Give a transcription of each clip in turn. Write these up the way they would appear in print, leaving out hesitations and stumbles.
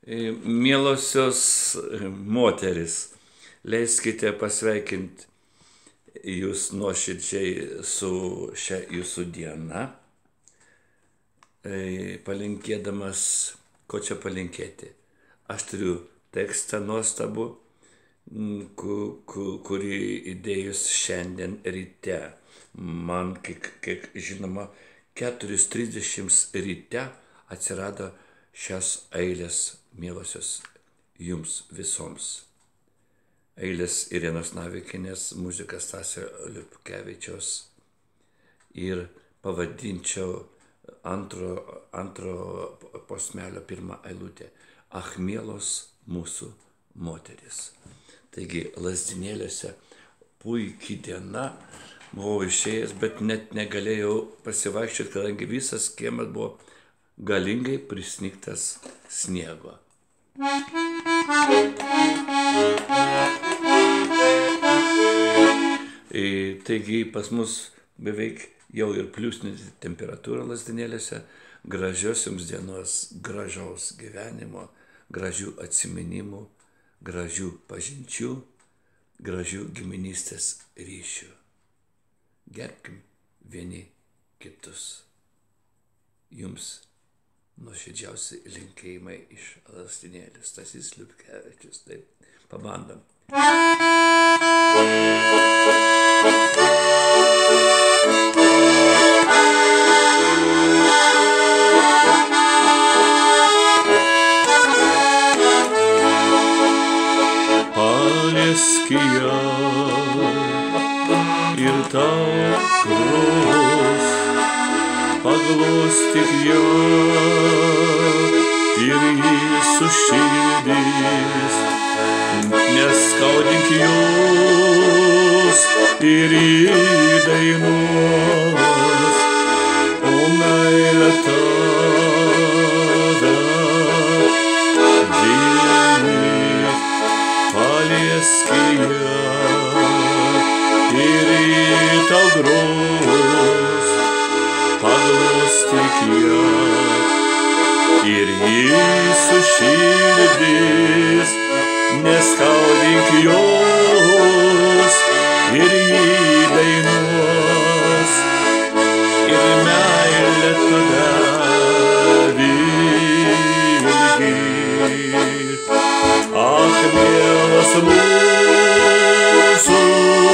Mielosios moteris, leiskite pasveikinti jūs nuoširdžiai su šia jūsų diena, palinkėdamas, ko čia palinkėti. Aš turiu tekstą nuostabų, kurį įdėjus šiandien ryte. Man, kiek žinoma, 4:30 ryte atsirado šias eilės, mielosios, jums visoms. Eilės Irenos Navikinės, muzika Stasio Liupkevičiaus ir pavadinčiau antro posmelio pirmą eilutę. Ach, mielos mūsų moteris. Taigi, Lazdynėliuose puikiai diena, buvau išėjęs, bet net negalėjau pasivaikščioti, kadangi visas kiemas buvo galingai prisnigtas sniego. Taigi pas mus beveik jau ir pliusinė temperatūra Lazdynėliuose. Gražios jums dienos, gražaus gyvenimo, gražių atsiminimų, gražių pažinčių, gražių giminystės ryšių. Gerbkim vieni kitus. Jums nuoširdžiausi linkėjimai iš Lazdynėlių. Stasys Liupkevičius. Taip, pabandom. Paliesk ją ir tau gros, paglostyk ją ir jį sušildys, neskaudink jos ir jį dainuos, o meilė tave vienys. Paliesk ją ir jį tau gros, paglostyk ją ir jį sušildys, neskaudink jos ir jį dainuos, ir meilė tada vilgis. Ach, mielos mūsų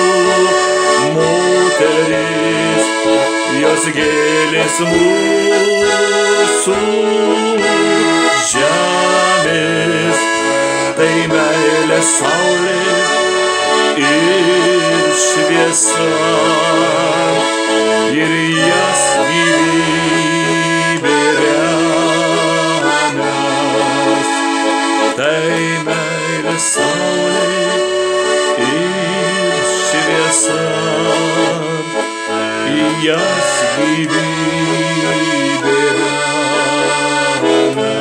moteris, jos gėlės mūsų žemės, tai meilė saulė ir šviesa, ir jas gyvybė remias. Tai meilė saulė ir šviesa, į jas gyvybė remias.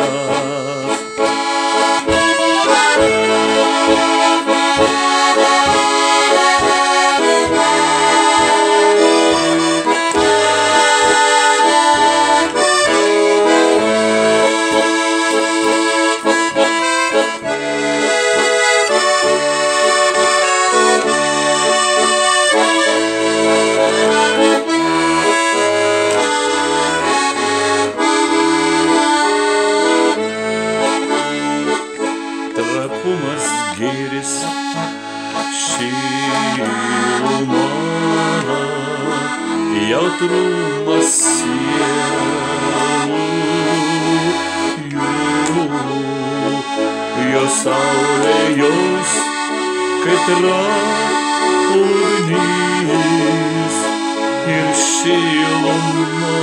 Trapumas gėris, šiluma, jautrumas sielų, jo saulė jos kaitra ugnis ir šiluma.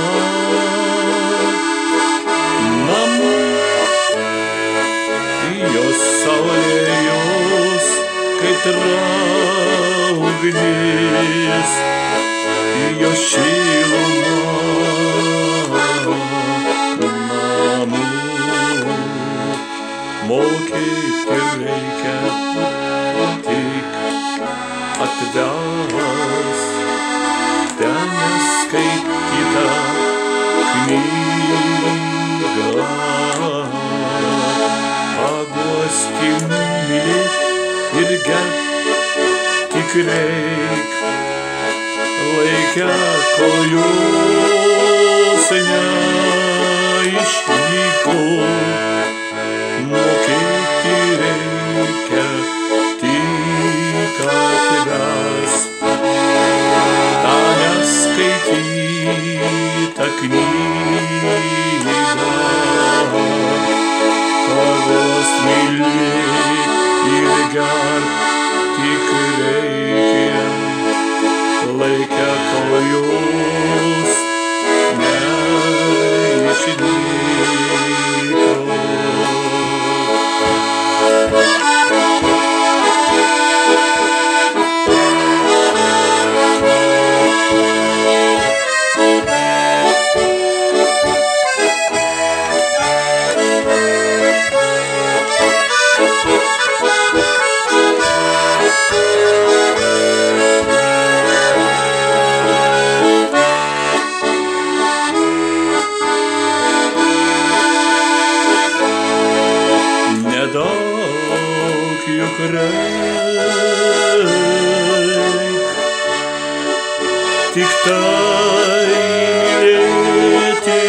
Jos saulė jos kaitra ugnis, jos šiluma namų. Mokėti reikia tik atves ten neskaitytą knygą. gerbt tik reik laikę, kol jūs neišnyko. Mokėti reikia tik atves tą neskaitytą knygą. Kavos mylėt ir gerbt tik reikia laikę, kol jūs neišnyko. Nedaug juk reik tik tai mylėti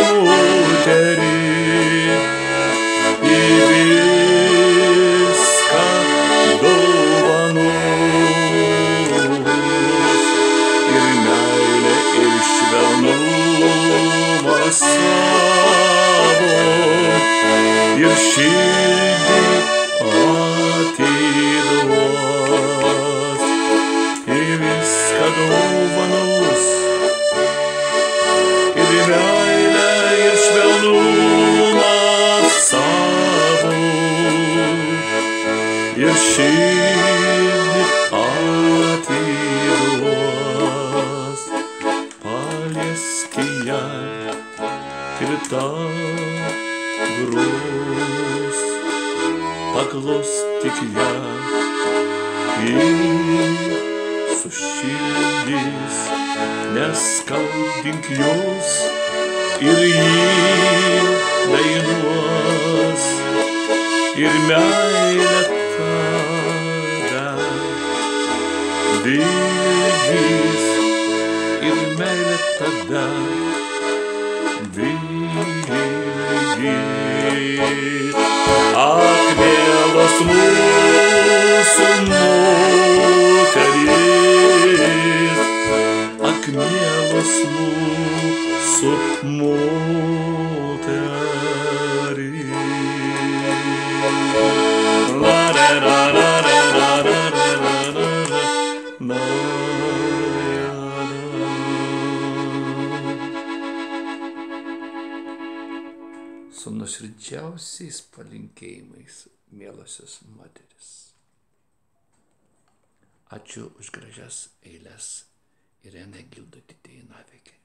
moterį, į viską dovanos ir meilę ir švelnumą savo ir širdį atiduos, į viską dovanos ir meilę ir švelnumą savo ir širdį atiduos. Paliesk ją ir tau grūs, paglostyk ją ir sušildys, neskaldink jos ir ji dainuos ir meilė tada dygys ir meilė tada Ak, mielos mūsų moterys, ak, mielos mūsų moterys. La la la la la la la la la. Su nuoširdžiausiais palinkėjimais, mielosios moterys. Ačiū už gražias eiles. Irena Gildotytė Navekė.